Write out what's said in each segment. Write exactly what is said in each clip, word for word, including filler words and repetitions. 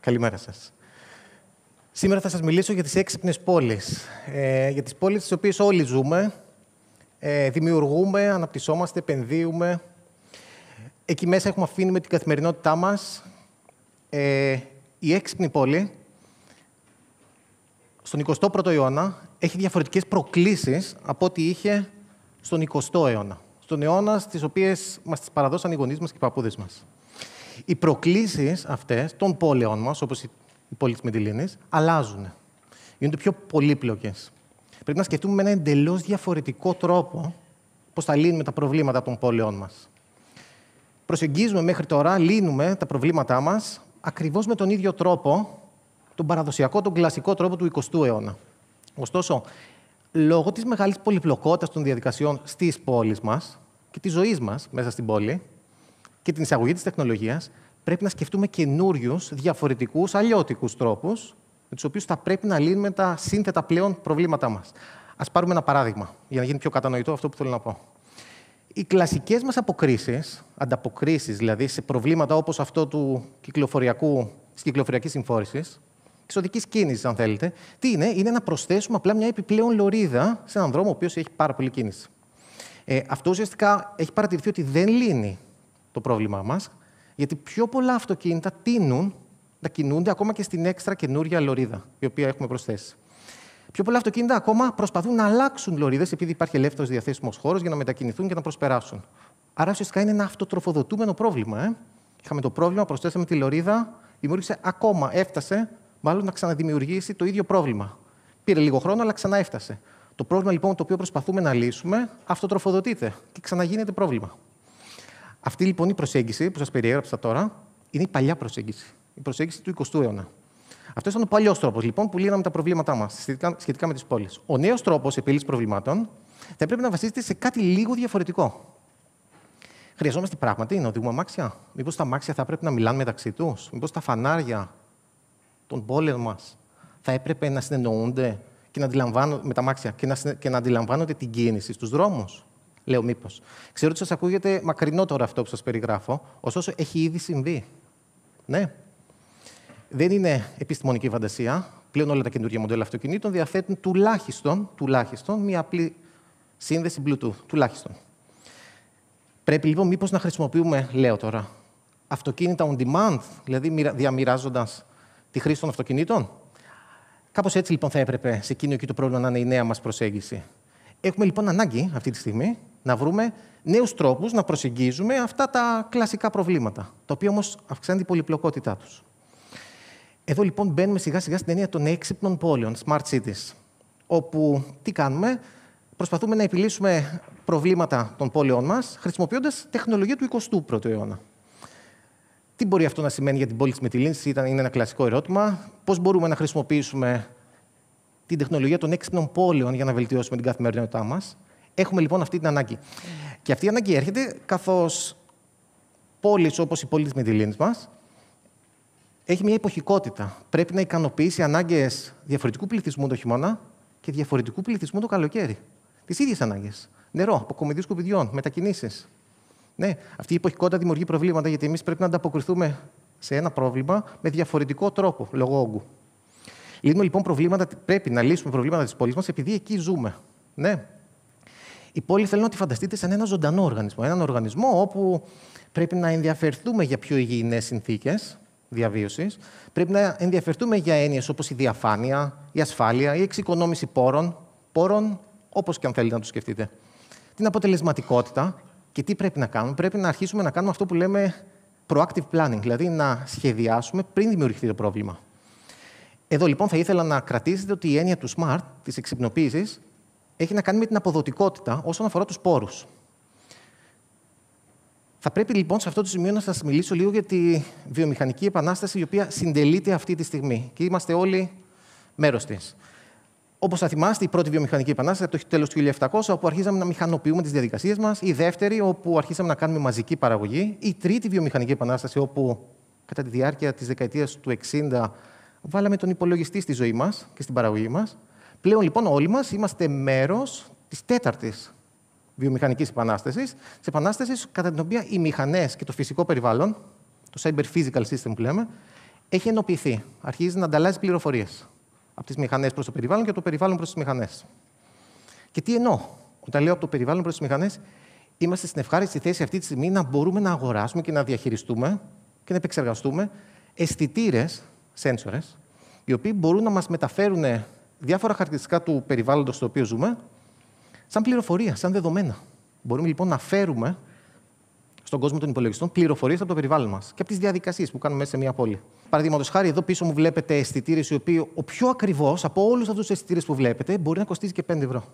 Καλημέρα σας. Σήμερα θα σας μιλήσω για τις έξυπνες πόλεις. Ε, για τις πόλεις στις οποίες όλοι ζούμε, ε, δημιουργούμε, αναπτυσσόμαστε, επενδύουμε. Εκεί μέσα έχουμε αφήνουμε την καθημερινότητά μας. Ε, η έξυπνη πόλη, στον εικοστό πρώτο αιώνα, έχει διαφορετικές προκλήσεις από ό,τι είχε στον εικοστό αιώνα. Στον αιώνα στις οποίες μας τις παραδώσαν οι γονείς μας και οι παππούδες μας. Οι προκλήσεις αυτές των πόλεων μας, όπως η πόλη της Μυτιλήνης, αλλάζουν. Γίνονται πιο πολύπλοκες. Πρέπει να σκεφτούμε με έναν εντελώς διαφορετικό τρόπο πώς θα λύνουμε τα προβλήματα των πόλεων μας. Προσεγγίζουμε μέχρι τώρα, λύνουμε τα προβλήματά μας ακριβώς με τον ίδιο τρόπο, τον παραδοσιακό, τον κλασικό τρόπο του εικοστού αιώνα. Ωστόσο, λόγω της μεγάλης πολυπλοκότητας των διαδικασιών στις πόλεις μας και της ζωής μας μέσα στην πόλη και την εισαγωγή της τεχνολογίας, πρέπει να σκεφτούμε καινούριους, διαφορετικούς, αλλιώτικους τρόπους, με τους οποίους θα πρέπει να λύνουμε τα σύνθετα πλέον προβλήματά μας. Ας πάρουμε ένα παράδειγμα, για να γίνει πιο κατανοητό αυτό που θέλω να πω. Οι κλασικές μας αποκρίσεις, ανταποκρίσεις δηλαδή σε προβλήματα όπως αυτό του κυκλοφοριακού, της κυκλοφοριακής συμφόρησης, της οδικής κίνησης, αν θέλετε, τι είναι, είναι να προσθέσουμε απλά μια επιπλέον λωρίδα σε έναν δρόμο ο οποίος έχει πάρα πολλή κίνηση. Ε, αυτό ουσιαστικά έχει παρατηρηθεί ότι δεν λύνει το πρόβλημά μας, γιατί πιο πολλά αυτοκίνητα τείνουν να κινούνται ακόμα και στην έξτρα καινούρια λωρίδα, η οποία έχουμε προσθέσει. Πιο πολλά αυτοκίνητα ακόμα προσπαθούν να αλλάξουν λωρίδες, επειδή υπάρχει ελεύθερος διαθέσιμος χώρος για να μετακινηθούν και να προσπεράσουν. Άρα ουσιαστικά είναι ένα αυτοτροφοδοτούμενο πρόβλημα. Ε? Είχαμε το πρόβλημα, προσθέσαμε τη λωρίδα, δημιούργησε ακόμα, έφτασε, μάλλον να ξαναδημιουργήσει το ίδιο πρόβλημα. Πήρε λίγο χρόνο, αλλά ξανά έφτασε. Το πρόβλημα λοιπόν το οποίο προσπαθούμε να λύσουμε αυτοτροφοδοτείται και ξαναγίνεται πρόβλημα. Αυτή λοιπόν η προσέγγιση που σας περιέγραψα τώρα είναι η παλιά προσέγγιση. Η προσέγγιση του εικοστού αιώνα. Αυτό ήταν ο παλιός τρόπος λοιπόν που λύναμε τα προβλήματά μας σχετικά, σχετικά με τις πόλεις. Ο νέος τρόπος επίλυσης προβλημάτων θα πρέπει να βασίζεται σε κάτι λίγο διαφορετικό. Χρειαζόμαστε πράγματι να οδηγούμε αμάξια. Μήπως τα αμάξια θα έπρεπε να μιλάνε μεταξύ τους. Μήπως τα φανάρια των πόλεων μας θα έπρεπε να συνεννοούνται και να αντιλαμβάνονται με τα αμάξια και να, και να αντιλαμβάνονται την κίνηση στους δρόμους. Λέω μήπως. Ξέρω ότι σας ακούγεται μακρινό τώρα αυτό που σας περιγράφω, ωστόσο έχει ήδη συμβεί. Ναι. Δεν είναι επιστημονική φαντασία. Πλέον όλα τα καινούργια μοντέλα αυτοκινήτων διαθέτουν τουλάχιστον, τουλάχιστον μία απλή σύνδεση Bluetooth. Τουλάχιστον. Πρέπει λοιπόν μήπως να χρησιμοποιούμε, λέω τώρα, αυτοκίνητα on demand, δηλαδή διαμοιράζοντας τη χρήση των αυτοκινήτων. Κάπως έτσι λοιπόν θα έπρεπε σε εκείνο εκεί το πρόβλημα να είναι η νέα μας προσέγγιση. Έχουμε λοιπόν ανάγκη αυτή τη στιγμή να βρούμε νέους τρόπους να προσεγγίζουμε αυτά τα κλασικά προβλήματα, τα οποία όμως αυξάνουν την πολυπλοκότητά τους. Εδώ λοιπόν μπαίνουμε σιγά σιγά στην έννοια των έξυπνων πόλεων, smart cities, όπου τι κάνουμε, προσπαθούμε να επιλύσουμε προβλήματα των πόλεων μας χρησιμοποιώντας τεχνολογία του εικοστού πρώτου αιώνα. Τι μπορεί αυτό να σημαίνει για την πόλη της Μυτιλήνης, είναι ένα κλασικό ερώτημα. Πώς μπορούμε να χρησιμοποιήσουμε την τεχνολογία των έξυπνων πόλεων για να βελτιώσουμε την καθημερινότητά μας. Έχουμε λοιπόν αυτή την ανάγκη. Και αυτή η ανάγκη έρχεται καθώς πόλεις όπως η πόλη της Μυτιλήνης μας έχει μια εποχικότητα. Πρέπει να ικανοποιήσει ανάγκες διαφορετικού πληθυσμού το χειμώνα και διαφορετικού πληθυσμού το καλοκαίρι. Τις ίδιες ανάγκες. Νερό, αποκομιδή σκουπιδιών, μετακινήσεις. Ναι, αυτή η εποχικότητα δημιουργεί προβλήματα γιατί εμείς πρέπει να ανταποκριθούμε σε ένα πρόβλημα με διαφορετικό τρόπο, λόγω όγκου. Λύνουμε λοιπόν προβλήματα, πρέπει να λύσουμε προβλήματα της πόλης μας επειδή εκεί ζούμε. Ναι. Η πόλη θέλω να τη φανταστείτε σαν ένα ζωντανό οργανισμό. Έναν οργανισμό όπου πρέπει να ενδιαφερθούμε για πιο υγιεινές συνθήκες διαβίωσης. Πρέπει να ενδιαφερθούμε για έννοιες όπως η διαφάνεια, η ασφάλεια, η εξοικονόμηση πόρων, πόρων όπως και αν θέλετε να το σκεφτείτε. Την αποτελεσματικότητα και τι πρέπει να κάνουμε. Πρέπει να αρχίσουμε να κάνουμε αυτό που λέμε proactive planning, δηλαδή να σχεδιάσουμε πριν δημιουργηθεί το πρόβλημα. Εδώ λοιπόν θα ήθελα να κρατήσετε ότι η έννοια του smart, της εξυπνοποίησης, έχει να κάνει με την αποδοτικότητα όσον αφορά τους πόρους. Θα πρέπει λοιπόν σε αυτό το σημείο να σας μιλήσω λίγο για τη βιομηχανική επανάσταση η οποία συντελείται αυτή τη στιγμή και είμαστε όλοι μέρος της. Όπως θα θυμάστε, η πρώτη βιομηχανική επανάσταση από το τέλος του χίλια επτακόσια, όπου αρχίζαμε να μηχανοποιούμε τις διαδικασίες μας, η δεύτερη, όπου αρχίσαμε να κάνουμε μαζική παραγωγή, η τρίτη βιομηχανική επανάσταση, όπου κατά τη διάρκεια της δεκαετίας του εξήντα βάλαμε τον υπολογιστή στη ζωή μας και στην παραγωγή μας. Πλέον λοιπόν όλοι μας είμαστε μέρος της τέταρτης βιομηχανικής επανάστασης, της επανάστασης κατά την οποία οι μηχανές και το φυσικό περιβάλλον, το cyber physical system που λέμε, έχει ενοποιηθεί. Αρχίζει να ανταλλάσσει πληροφορίες από τις μηχανές προς το περιβάλλον και από το περιβάλλον προς τις μηχανές. Και τι εννοώ? Όταν λέω από το περιβάλλον προς τις μηχανές, είμαστε στην ευχάριστη θέση αυτή τη στιγμή να μπορούμε να αγοράσουμε και να διαχειριστούμε και να επεξεργαστούμε αισθητήρες, σένσορες, οι οποίοι μπορούν να μας μεταφέρουν διάφορα χαρακτηριστικά του περιβάλλοντος στο οποίο ζούμε, σαν πληροφορία, σαν δεδομένα. Μπορούμε λοιπόν να φέρουμε στον κόσμο των υπολογιστών πληροφορίες από το περιβάλλον μας και από τις διαδικασίες που κάνουμε μέσα σε μια πόλη. Παραδείγματος χάρη, εδώ πίσω μου βλέπετε αισθητήρες, οι οποίοι ο πιο ακριβώς από όλους αυτούς τους αισθητήρες που βλέπετε μπορεί να κοστίζει και πέντε ευρώ.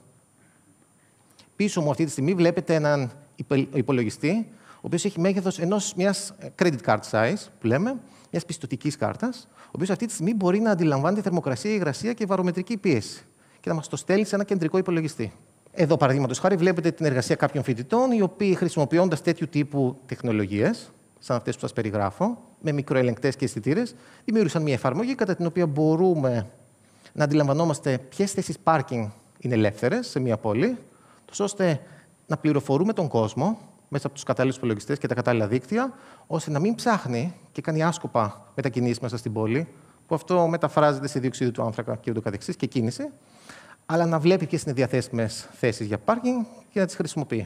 Πίσω μου αυτή τη στιγμή βλέπετε έναν υπολογιστή, ο οποίος έχει μέγεθος ενός μιας credit card size, που λέμε, μιας πιστωτικής κάρτας, ο οποίος αυτή τη στιγμή μπορεί να αντιλαμβάνει τη θερμοκρασία, υγρασία και βαρομετρική πίεση και να μας το στέλνει σε ένα κεντρικό υπολογιστή. Εδώ, παραδείγματος χάρη, βλέπετε την εργασία κάποιων φοιτητών, οι οποίοι χρησιμοποιώντας τέτοιου τύπου τεχνολογίες, σαν αυτές που σας περιγράφω, με μικροελεγκτές και αισθητήρες, δημιούργησαν μια εφαρμογή κατά την οποία μπορούμε να αντιλαμβανόμαστε ποιες θέσεις πάρκινγκ είναι ελεύθερες σε μια πόλη, ώστε να πληροφορούμε τον κόσμο μέσα από τους κατάλληλους υπολογιστές και τα κατάλληλα δίκτυα, ώστε να μην ψάχνει και κάνει άσκοπα μετακινήσεις μέσα στην πόλη, που αυτό μεταφράζεται σε διοξείδιο του άνθρακα και ούτω καθεξής και κίνηση, αλλά να βλέπει ποιες είναι διαθέσιμες θέσεις για πάρκινγκ και να τις χρησιμοποιεί.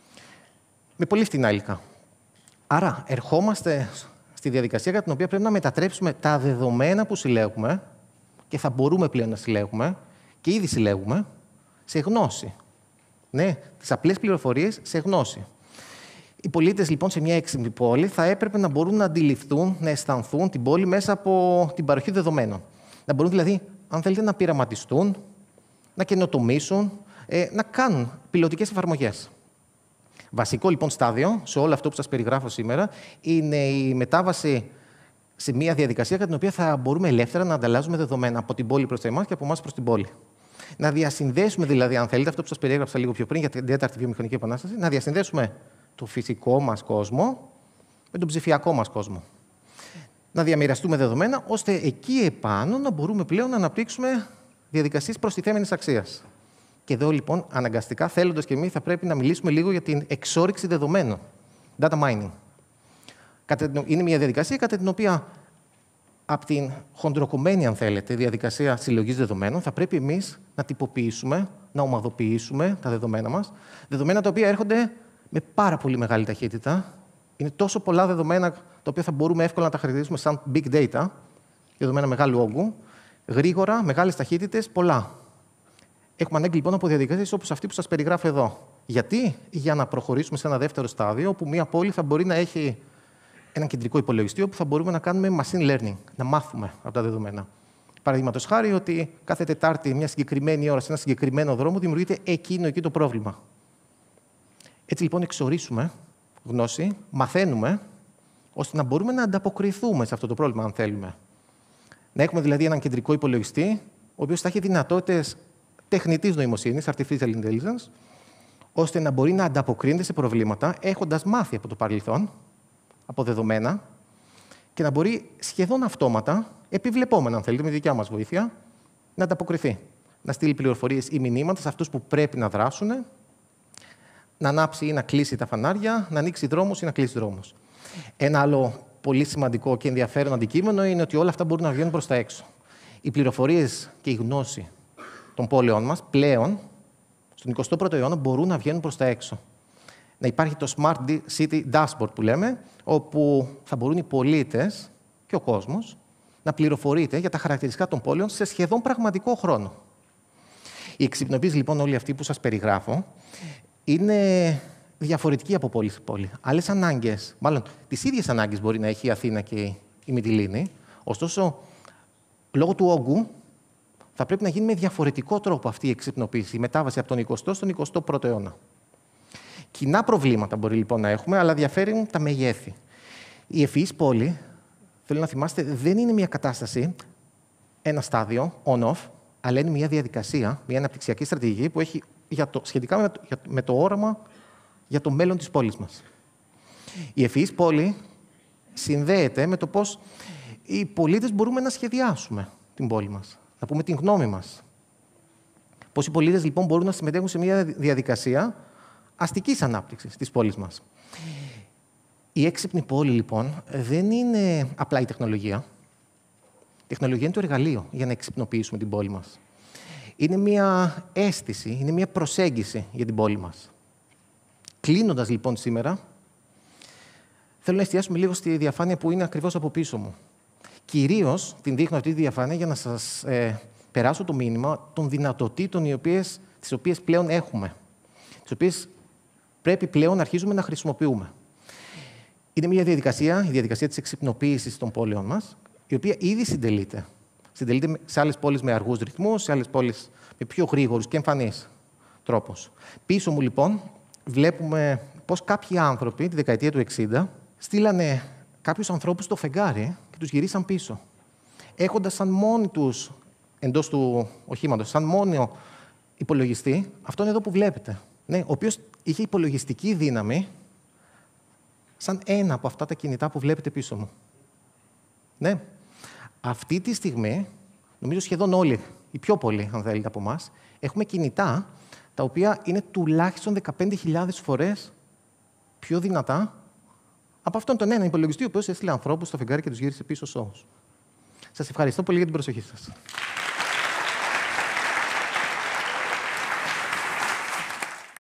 Με πολύ φτηνά υλικά. Άρα, ερχόμαστε στη διαδικασία κατά την οποία πρέπει να μετατρέψουμε τα δεδομένα που συλλέγουμε και θα μπορούμε πλέον να συλλέγουμε και ήδη συλλέγουμε σε γνώση. Ναι, τις απλές πληροφορίες σε γνώση. Οι πολίτες λοιπόν σε μια έξυπνη πόλη θα έπρεπε να μπορούν να αντιληφθούν, να αισθανθούν την πόλη μέσα από την παροχή δεδομένων. Να μπορούν δηλαδή, αν θέλετε, να πειραματιστούν, να καινοτομήσουν, ε, να κάνουν πιλωτικές εφαρμογές. Βασικό λοιπόν στάδιο σε όλο αυτό που σας περιγράφω σήμερα είναι η μετάβαση σε μια διαδικασία κατά την οποία θα μπορούμε ελεύθερα να ανταλλάζουμε δεδομένα από την πόλη προς εμάς και από εμάς προς την πόλη. Να διασυνδέσουμε δηλαδή, αν θέλετε, αυτό που σας περιέγραψα λίγο πιο πριν για την τέταρτη βιομηχανική επανάσταση, να διασυνδέσουμε το φυσικό μας κόσμο με τον ψηφιακό μας κόσμο. Να διαμοιραστούμε δεδομένα, ώστε εκεί επάνω να μπορούμε πλέον να αναπτύξουμε διαδικασίες προστιθέμενης αξίας. Και εδώ λοιπόν, αναγκαστικά, θέλοντας και εμείς, θα πρέπει να μιλήσουμε λίγο για την εξόρυξη δεδομένων. Data mining. Είναι μια διαδικασία κατά την οποία, από την χοντροκομμένη, αν θέλετε, διαδικασία συλλογής δεδομένων, θα πρέπει εμείς να τυποποιήσουμε, να ομαδοποιήσουμε τα δεδομένα μας. Δεδομένα τα οποία έρχονται με πάρα πολύ μεγάλη ταχύτητα. Είναι τόσο πολλά δεδομένα τα οποία θα μπορούμε εύκολα να τα χαρακτηρίσουμε σαν big data, δεδομένα μεγάλου όγκου, γρήγορα, μεγάλες ταχύτητες, πολλά. Έχουμε ανάγκη λοιπόν από διαδικασίες όπως αυτή που σας περιγράφω εδώ. Γιατί? Για να προχωρήσουμε σε ένα δεύτερο στάδιο, όπου μια πόλη θα μπορεί να έχει έναν κεντρικό υπολογιστή, όπου θα μπορούμε να κάνουμε machine learning, να μάθουμε από τα δεδομένα. Παραδείγματος χάρη, ότι κάθε Τετάρτη, μια συγκεκριμένη ώρα, σε ένα συγκεκριμένο δρόμο, δημιουργείται εκείνο εκεί το πρόβλημα. Έτσι λοιπόν εξορίσουμε γνώση, μαθαίνουμε, ώστε να μπορούμε να ανταποκριθούμε σε αυτό το πρόβλημα, αν θέλουμε. Να έχουμε δηλαδή έναν κεντρικό υπολογιστή, ο οποίος θα έχει δυνατότητες τεχνητής νοημοσύνης, artificial intelligence, ώστε να μπορεί να ανταποκρίνεται σε προβλήματα, έχοντας μάθει από το παρελθόν, από δεδομένα, και να μπορεί σχεδόν αυτόματα, επιβλεπόμενα, αν θέλετε, με δικιά μας βοήθεια, να ανταποκριθεί. Να στείλει πληροφορίες ή μηνύματα σε αυτούς που πρέπει να δράσουν, να ανάψει ή να κλείσει τα φανάρια, να ανοίξει δρόμους ή να κλείσει δρόμους. Ένα άλλο πολύ σημαντικό και ενδιαφέρον αντικείμενο είναι ότι όλα αυτά μπορούν να βγαίνουν προς τα έξω. Οι πληροφορίες και η γνώση των πόλεων μας πλέον, στον εικοστό πρώτο αιώνα, μπορούν να βγαίνουν προς τα έξω. Να υπάρχει το Smart City Dashboard που λέμε, όπου θα μπορούν οι πολίτες και ο κόσμος να πληροφορείται για τα χαρακτηριστικά των πόλεων σε σχεδόν πραγματικό χρόνο. Η εξυπνοποίηση λοιπόν όλη αυτή που σας περιγράφω είναι διαφορετική από πόλη σε πόλη. Άλλες ανάγκες, μάλλον τις ίδιες ανάγκες μπορεί να έχει η Αθήνα και η Μυτιλήνη, ωστόσο, λόγω του όγκου, θα πρέπει να γίνει με διαφορετικό τρόπο αυτή η εξυπνοποίηση, η μετάβαση από τον εικοστό στον εικοστό πρώτο αιώνα. Κοινά προβλήματα μπορεί λοιπόν να έχουμε, αλλά διαφέρουν τα μεγέθη. Η ευφυής πόλη, θέλω να θυμάστε, δεν είναι μια κατάσταση, ένα στάδιο, on-off, αλλά είναι μια διαδικασία, μια αναπτυξιακή στρατηγική που έχει για το, σχετικά με το, για, με το όραμα για το μέλλον της πόλης μας. Η ευφυής πόλη συνδέεται με το πώς οι πολίτες μπορούμε να σχεδιάσουμε την πόλη μας, να πούμε την γνώμη μας. Πώς οι πολίτες λοιπόν μπορούν να συμμετέχουν σε μια διαδικασία αστικής ανάπτυξης της πόλης μας. Η έξυπνη πόλη λοιπόν δεν είναι απλά η τεχνολογία. τεχνολογία είναι το εργαλείο για να εξυπνοποιήσουμε την πόλη μας. Είναι μια αίσθηση, είναι μια προσέγγιση για την πόλη μας. Κλείνοντας λοιπόν σήμερα, θέλω να εστιάσουμε λίγο στη διαφάνεια που είναι ακριβώς από πίσω μου. Κυρίως την δείχνω αυτή τη διαφάνεια για να σας ε, περάσω το μήνυμα των δυνατοτήτων οι οποίες, τις οποίες πλέον έχουμε, τις οποίες πρέπει πλέον να αρχίζουμε να χρησιμοποιούμε. Είναι μια διαδικασία, η διαδικασία της εξυπνοποίησης των πόλεων μας, η οποία ήδη συντελείται. Συντελείται σε άλλες πόλεις με αργούς ρυθμούς, σε άλλες πόλεις με πιο γρήγορους και εμφανείς τρόπους. Πίσω μου, λοιπόν, βλέπουμε πώς κάποιοι άνθρωποι, τη δεκαετία του εξήντα, στείλανε κάποιους ανθρώπους στο φεγγάρι και τους γυρίσαν πίσω. Έχοντας σαν μόνοι τους, εντός του οχήματος, σαν μόνιο υπολογιστή, αυτόν εδώ που βλέπετε, ναι, ο οποίος είχε υπολογιστική δύναμη σαν ένα από αυτά τα κινητά που βλέπετε πίσω μου. Ναι. Αυτή τη στιγμή, νομίζω σχεδόν όλοι, οι πιο πολλοί, αν θέλετε, από εμάς, έχουμε κινητά τα οποία είναι τουλάχιστον δεκαπέντε χιλιάδες φορές πιο δυνατά από αυτόν τον ένα υπολογιστή, ο οποίος έστειλε ανθρώπους στο φεγγάρι και τους γύρισε πίσω σώους. Σας ευχαριστώ πολύ για την προσοχή σας.